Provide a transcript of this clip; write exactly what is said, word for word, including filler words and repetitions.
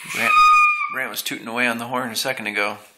Brant, Brant was tooting away on the horn a second ago.